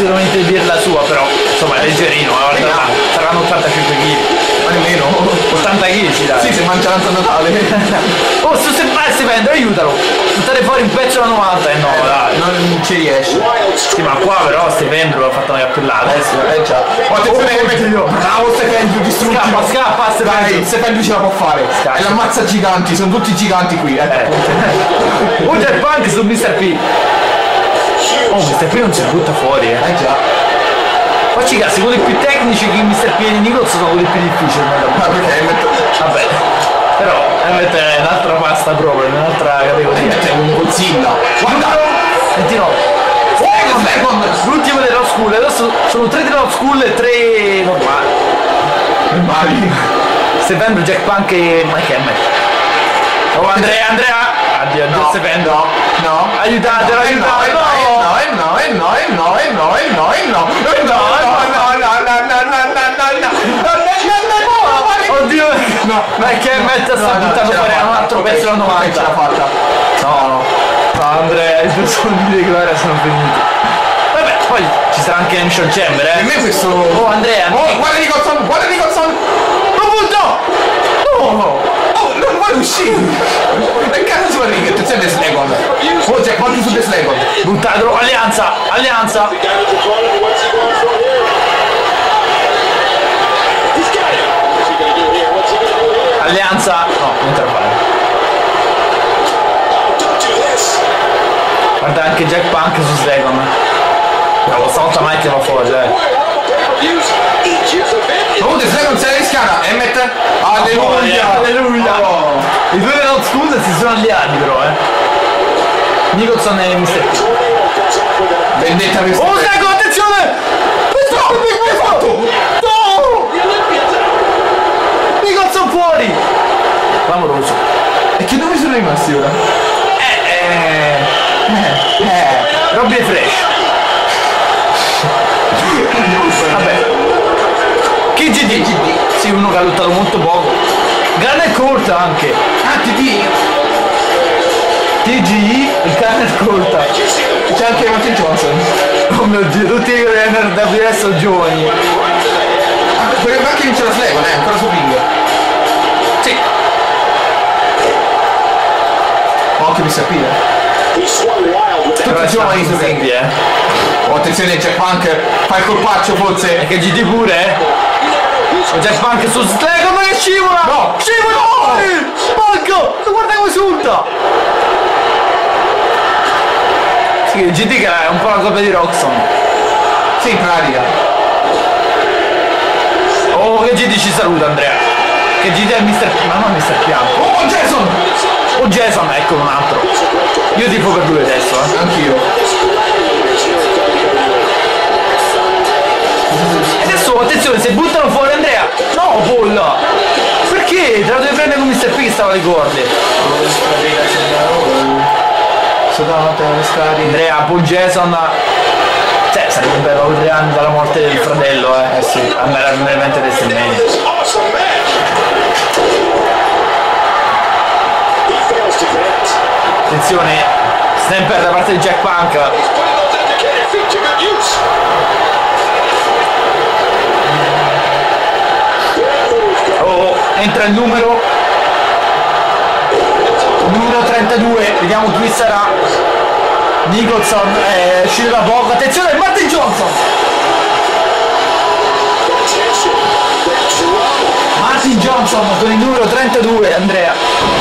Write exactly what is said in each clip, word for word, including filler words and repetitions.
assolutamente dire la sua, però insomma è leggerino, guarda, eh, saranno ottantacinque chili. Ma nemmeno ottanta chili si dà. Sì, se mangia l'anza Natale. Oh, sto sempre stipendo, aiutalo! Buttare fuori un pezzo da novanta e eh no, eh, dai. Non ci riesce. Sì, ma qua però Stephen l'ho fatto una cappellata. Eh sì, eh già. Oh, attenzione che metti io. Bravo Stephen, distruttivo. Scappa, scappa, Stephen. Dai, Stephen ce la può fare. Scappa. E l'ammazza giganti, sono tutti giganti qui. Eh. Eh. Un Jack Punk su mister P. Oh, mister P non si butta fuori, eh. Eh già. Facci cazzo, quelli più tecnici che mister P e Nichols sono quelli più difficili. Ma perché Emmet? Vabbè. Però Emmet è un'altra pasta proprio, un'altra categoria. Emmet è un Godzilla. Guarda! ventinove. Oh, l'ultimo delle Road School, adesso sono tre delle Road School e tre normali. Normali. Stephen, Jack Punk e Mike Emmet. Oh Andrea, Andrea! Addio, addio no, Stephen. No, no. Aiutatelo, no, aiutatelo! No, eh no, eh no, eh no, eh no, eh no, eh no, eh no, oddio, no, ma è che Emmet sta buttando fuori un altro pezzo da novanta. Ce l'ha fatta. No, no. No, Andrea, i tuoi soldi di gloria sono finiti. Vabbè, poi ci sarà anche Ancient Chamber, eh. Per me questo. Oh Andrea. Oh, guarda Nicholson, guarda Nicholson! Lo butto! No! Oh, non vuole uscire! E cazzo si va lì, attenzione Slagon! Oh, c'è quanto su The Slagon! Buttatelo, alleanza! Alleanza! Alleanza! No, non te la fare. Guarda anche Jack Punk su Slagon. No, stavolta Mike va fuori, dai. Oh, The Slagon si è rischiata! Emmet! Alleluia! Alleluia! Oh. I due della School si sono alleati però, eh! Nicholson e mister P. Vendetta per Oh, Slagon, attenzione! No, che hai fatto? No! Nicholson fuori! Clamoroso. E che dove sono rimasti ora? Eh, eh... Eh, eh... Robby e Fresh. Vabbè. K G D. Sì, uno che ha lottato molto poco. Garner corta anche. Ah, T D. T G I e Garner corta. C'è anche Martin Johnson. Oh mio Dio, tutti i runner da W S sono giovani. Ah, potrebbe anche vincere la Slagon, eh, ancora su ring. Sì. Ma anche mister P, eh. Tutti giovani su ring, eh. Oh, attenzione Jack Punk, fa il colpaccio forse. E che G D pure, eh. O Jack Punk su Slagon che scivola! No! Scivola! No! Porco! Guarda come esulta! Sì, G D che è un po' la copia di Roxon. Sì, in pratica. Oh, che G D ci saluta Andrea. Che G D è mister P, ma non mister Pianto. Oh, Jason! Oh Jason, ecco un altro. Io tifo per lui adesso, eh. Anch'io. E adesso attenzione, se buttano fuori Andrea. No, Paul! Perché? Te la devi prendere con mister P che stava alle corde. Andrea, Paul Jason. Cioè, sarebbe bello tre anni dalla morte del fratello, eh. Eh sì, andare a prendere mente WrestleMania. Attenzione, Stamper da parte di Jack Punk. Oh, entra il numero numero trentadue, vediamo chi sarà. Nicholson è uscito da poco, attenzione Martin Johnson. Martin Johnson con il numero trentadue, Andrea.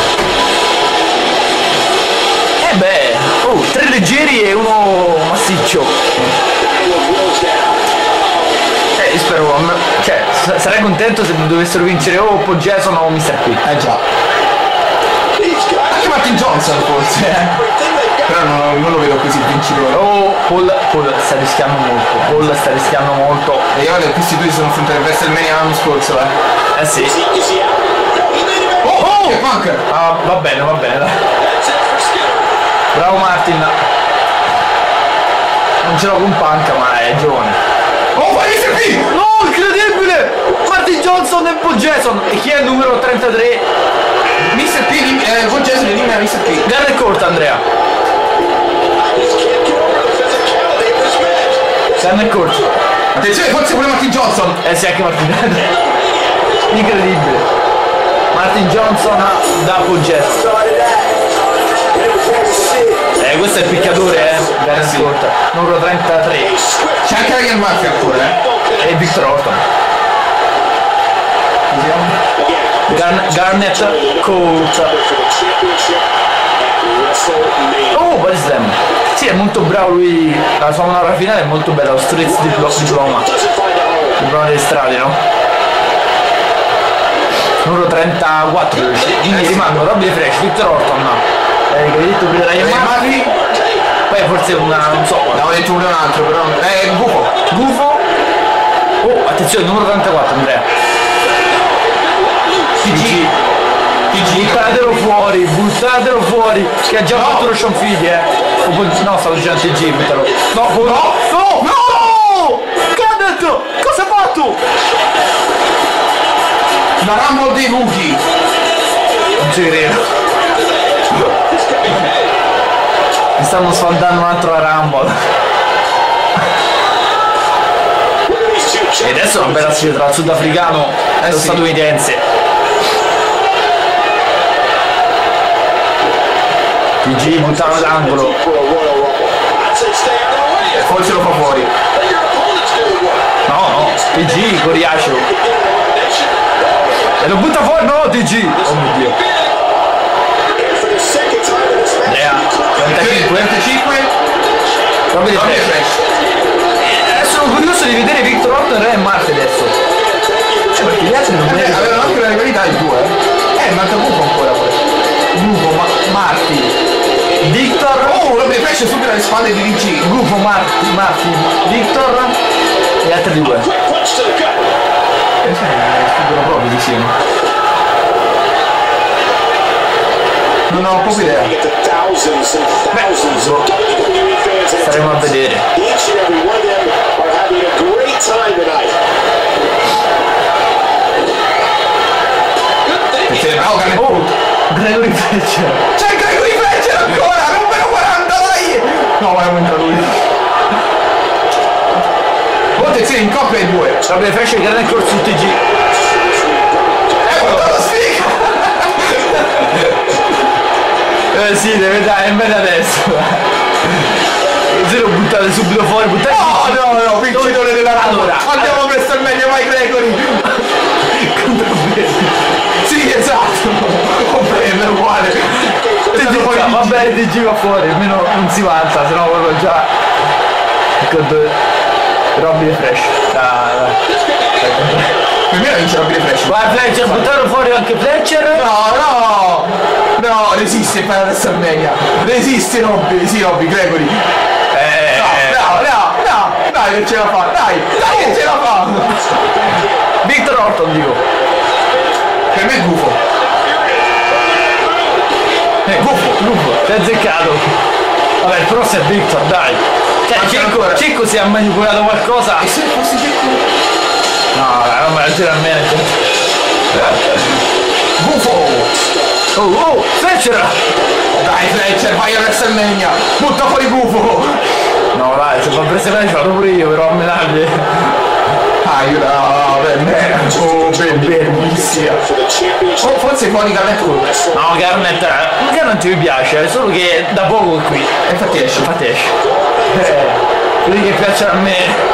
Eh beh, oh, tre leggeri e uno massiccio. Eh, io spero, cioè, sarei contento se dovessero vincere o Paul Jason o mister P. Eh già. Anche Martin Johnson forse, eh. Però non, non lo vedo così vincitore. Oh, Paul, Paul sta rischiando molto, Paul sta rischiando molto. E io vedo questi due si sono affrontati a WrestleMania l'anno scorso, eh. Eh sì. Oh, oh! Che punk! Ah, va bene, va bene, dai. Bravo Martin. Non ce l'ho con Punk, ma è giovane. Oh, fai mister P! No, incredibile! Martin Johnson e Paul Jason. E chi è il numero trentatré? mister P, eh, Paul Jason elimina mister P. Garra corta, Andrea. Stanno in corso. Attenzione, forse pure Martin Johnson. Eh sì, anche Martin. Incredibile. Martin Johnson da Poggetto. Eh, questo è il picchiatore, eh. Bene, sì. ascolta. Numero trentatré. C'è anche Ryan Murphy ancora, eh. E Victor Orton. Gar Garnett Colt. Oh, Body Slam. Sì, è molto bravo lui. La sua manovra finale è molto bella. Lo Streets Diplo Diploma. Diploma delle strade, no? Numero trentaquattro. Quindi rimangono Robbie Fresh, Victor Orton. Eh, che hai detto prima Ryan Murphy. Poi forse una, non so. L'avevo detto uno e un altro, però. Eh, Gufo. Gufo. Oh, attenzione, numero trentaquattro, Andrea. T G. T G. Buttatelo fuori, buttatelo fuori. Che ha già No. fatto lo Sean Fidi, eh. O poi- No, stavo dicendo T G, buttalo. No, no, no, no, no! Che ha detto? Cosa ha fatto? La Rumble dei rookie. Non ci credo. Mi stanno sfaldando un altro Rumble. E adesso è una bella sfida tra il sudafricano e Eh lo sì. statunitense. T G buttava l'angolo. Forse lo fa fuori. No, no, T G Coriaceo. E lo butta fuori, no, T G. Oh mio Dio. Andrea, trentacinque. trentacinque. Robbie Robbie Fresh. Fresh. Eh, sono curioso di vedere Victor Orton e Ryan Murphy adesso. Cioè, perché gli altri non Eh, vedono. avevano anche la rivalità i due. Eh, manca Gufo ancora poi. Gufo, Ma Murphy. Victor. Oh, Robbie Fresh supera le spalle di D G. Gufo, Murphy, Murphy, Victor e gli altri due. Eh, supera proprio insieme. Non ho proprio idea. Staremo a vedere. Perché bravo Garnett Colt. Gregory Fletcher. C'è Gregory Fletcher ancora, numero quaranta, dai! No, ma non entra lui. Oh, attenzione, in coppia ai due. Robbie Fresh e Garnett Colt su T G. Eh, guarda lo sfiga! Eh sì, deve dare, è meglio adesso. Se lo buttate subito fuori, buttate. No, no, no, vincitore della Rumble. Allora, Andiamo presto al meglio, vai Gregory. contro Bailey. Sì, esatto. Comprende, uguale. È stato poi Va bene, T G va fuori, almeno non si vanta, sennò proprio già. Con Robbie Fresh. Dai, dai. Per me la vince Robbie Fresh. Vai Fletcher, buttare fuori anche Fletcher. No, no! No, resiste per la WrestleMania. Resiste Robby, sì Robby, Gregory. Eh, No, no, no, no, dai che ce la fa, dai, dai che ce la fa. Victor Orton dico. Per me è gufo. Eh, Gufo, Gufo, ti ha azzeccato. Vabbè, il prossimo è Victor, dai. Cioè, Manca Cecco, ancora. Cecco si è manipolato qualcosa. E se fosse Cecco? No, dai, non me la gira a me. Gufo! Oh, oh, Fletcher! Dai Fletcher, vai a WrestleMania! Butta fuori gufo! No, dai, se fa prese me ce l'ho pure io, però a medaglie. Ah, io no, per me. Oh, bellissima. Oh, forse fuori Garnett Colt. No, Garnett, eh, Garnett mi piace, è solo che da poco è qui. E infatti esce. Infatti esce. Eh, quelli che piacciono a me.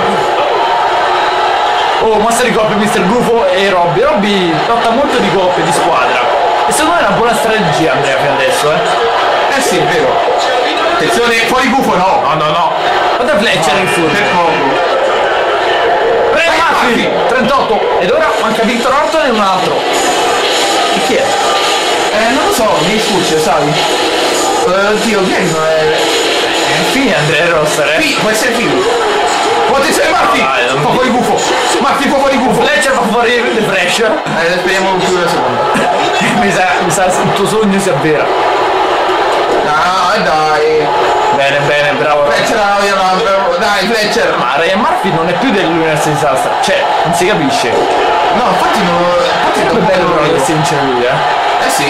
Oh, mossa di coppia mister Gufo e Robby. Robby lotta molto di coppia, di squadra. E secondo me è una buona strategia, Andrea, fino adesso, eh. Eh sì, è vero. Attenzione, fuori gufo no. No, no, no. Guarda Fletcher in fuori. Per poco. Re Murphy, trentotto. Ed ora manca Victor Orton e un altro. E chi è? Eh, non lo so, mi sfugge, sai. Eh, Oddio, chi è che non è? È fine Andrea Rosser, eh. Qui, può essere Figo. Oh, attenzione, Murphy! No, dai, non Fa mi- fuori gufo. Murphy fa fuori gufo. Fletcher fa fuori le Fresh. Eh, speriamo più la seconda. mi sa, mi sa il tuo sogno si avvera. No, dai. Bene, bene, bravo. Fletcher, dai, Fletcher. Ma Ryan Murphy non è più dell'Università di Sastra. Cioè, non si capisce. No, infatti non... Infatti È non bello però che Eh si vince lui, eh. sì.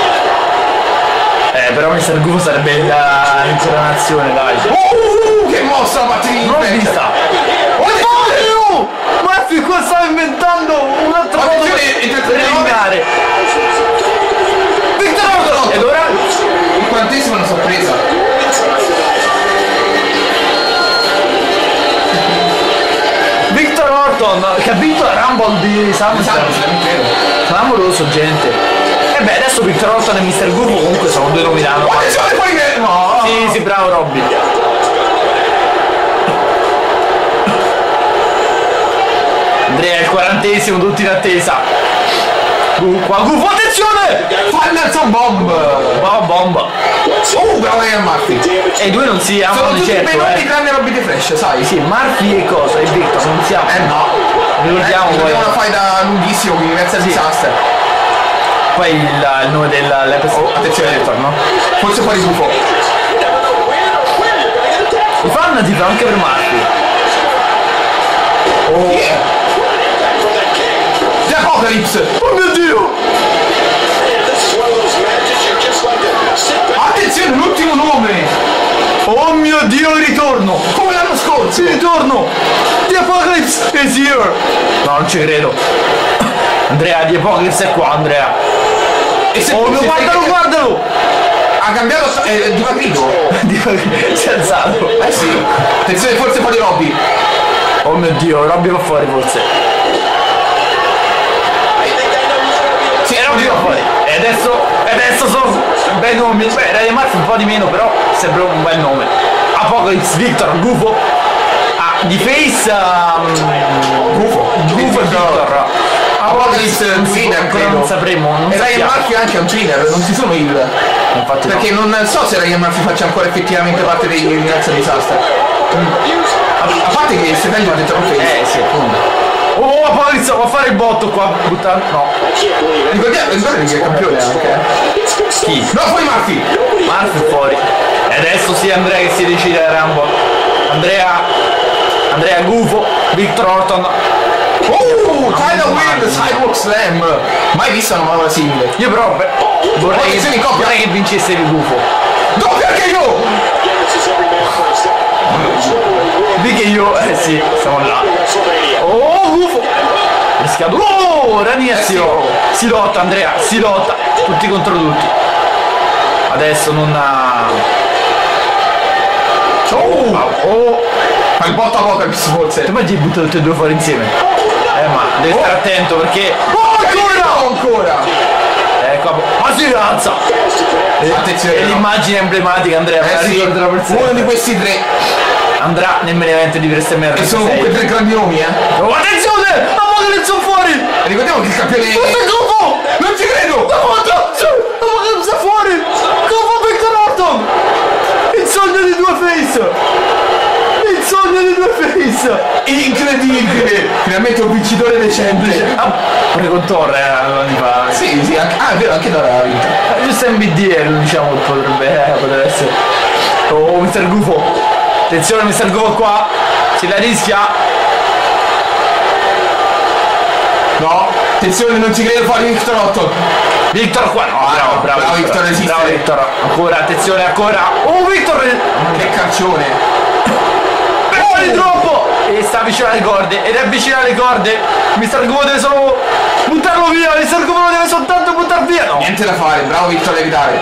Eh, però mister Gufo sarebbe la- l'incoronazione, dai. Uh, che mossa la parte di Non l'ho vista. Oddio! Murphy qua stava inventando un altro modo per eliminare. Victor Orton! Ed ora? Il quarantesimo è una sorpresa. Victor Orton che ha vinto la Rumble di SummerSlam. Clamoroso, gente. E beh, adesso Victor Orton e mister Guru comunque sono due nomi da hanno. Attenzione poi che... No! Sì, sì, bravo Robby. Andrea, il quarantesimo, tutti in attesa. Gu, qua, Gu, attenzione! Fa il Nelson Bomb! Wow, bomba. Oh, bravo Ian Murphy! E i due non si amano Sono di tutti certo, bei nomi eh. tranne Robby The Fresh, sai? Sì, Murphy e cosa? E Victor, non si amano. Eh no! Ricordiamo eh, poi. una faida lunghissimo con Universal Sì. Disaster. Poi il, il nome dell'episodio. Oh, attenzione, Victor, no? Forse fuori buffo. I fan ti fanno anche per Murphy. Oh! Yeah. The Apocalypse! Oh mio Dio! Attenzione, l'ultimo nome! Oh mio Dio, il ritorno! Come l'anno scorso! Il ritorno! The Apocalypse is here! No, non ci credo. Andrea, The Apocalypse è qua, Andrea. E se Oh, se- guardalo, se- guardalo! Ha cambiato eh, di Patrico! Si è alzato. Eh sì! Attenzione, forse fuori Robby! Oh mio Dio, Robby va fuori forse. Sì, E Robby va fuori. E adesso, e adesso sono bei nomi. Beh, Ryan Murphy un po' di meno, però sembra un bel nome. Apocalypse, Victor, Gufo. Ah, di face um, Gufo! Gufo e Victor. Apocalypse Non si- Twinner, ancora credo. non sapremo. Non E Ryan sappiamo. Murphy è anche un twinner, non ci sono il... Infatti no. Perché non so se Ryan Murphy faccia ancora effettivamente parte dei Universal Disaster. A, a parte che se meglio ha detto non Eh sì, appunto. Oh, Apocalypse va a fare il botto qua. Buttando. No. Ricordiamo, ricordatevi che è campione anche. eh. Chi? No, poi Murphy! Murphy fuori. E adesso sì Andrea che si decide a Rumble. Andrea. Andrea Gufo. Victor Orton. Oh, Tyler Weird, Sidewalk Slam! Mai vista una manovra simile. Io però beh, vorrei, Attenzione in coppia. vorrei che vincesse il Gufo. Doppio anche io! Di che io. Eh sì, siamo là. Oh Gufo! Rischiato. Oh, Raniazio! Si lotta Andrea, si lotta. Tutti contro tutti. Adesso non ha. Oh! Oh! Fa il botto a Apocalypse forse. Come ti butta tutti e due fuori insieme? Eh ma devi stare attento perché. Oh, ancora! Ancora! Ecco, ma si alza! E, Attenzione, e no. l'immagine emblematica Andrea, me la Eh sì, ricorderò per sempre. uno di questi tre. Andrà nel main event di WrestleMania E sono comunque tre grandi nomi, eh. Oh, attenzione! Apocalypse fuori! E ricordiamo che il campione... Questo è il Gufo! Non ci credo! Apocalypse fuori! Gufo Victor Orton! Il sogno di due face! Il sogno di due face! Incredibile! Finalmente un vincitore decente. Ah, pure con Torre eh, anni fa. Sì, sì, anche, ah è vero, anche Dora ha vinto. Giusto M B D L diciamo che potrebbe, eh, potrebbe essere. Oh mister Gufo. Attenzione mister Gufo qua. Si la rischia. No, attenzione, non ci credo fuori Victor Orton. Victor qua. No, bravo, bravo, bravo Victor, resiste. Bravo Victor. Ancora, attenzione, ancora. Oh Victor! Che calcione. Fuori troppo! E sta vicino alle corde. Ed è vicino alle corde. mister Gufo deve solo buttarlo via. mister Gufo lo deve soltanto buttare via. No. Niente da fare, bravo Victor a evitare.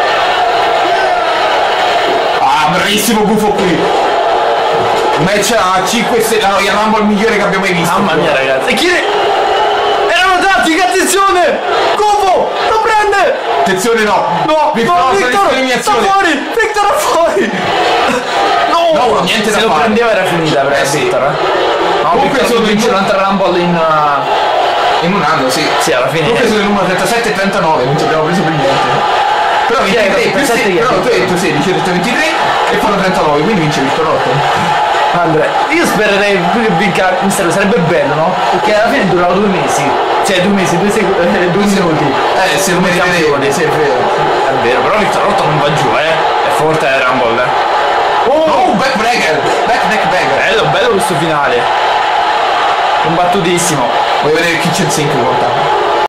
Ah, bravissimo Gufo qui. Match a cinque stelle, la Royal Rumble migliore che abbiamo mai visto. Mamma mia ragazzi. E chi ne... Erano tattiche, attenzione! Gufo! Lo prende! Attenzione no. No, Victor, no, Orton, Victor, sta eliminazione. fuori! Victor è fuori! No, No, niente da se lo fare. prendeva era finita per Eh sì. Victor, eh? No, Comunque Victor sono vince in- un'altra Rumble in... uh, In un anno, sì. Sì, alla fine... Comunque sono il numero trentasette e trentanove, non ci abbiamo preso per niente. Però Chi è? ventitré più trentasette sei, chi è? però tu hai detto sedici, ho detto ventitré e fanno trentanove, quindi vince Victor Orton. Andrea, io spererei più che vinca mister, sarebbe bello, no? Perché alla fine durava due mesi. Cioè due mesi, due, sec- eh, due minuti. Eh, se lo Come meriterebbe, campione. sì, è vero. È vero, però Victor Orton non va giù, eh. È forte la Rumble, eh. Oh, backbreaker! Back neck bagger! Bello, bello questo finale. Combattutissimo. Vuoi vedere il kitchen sink in realtà?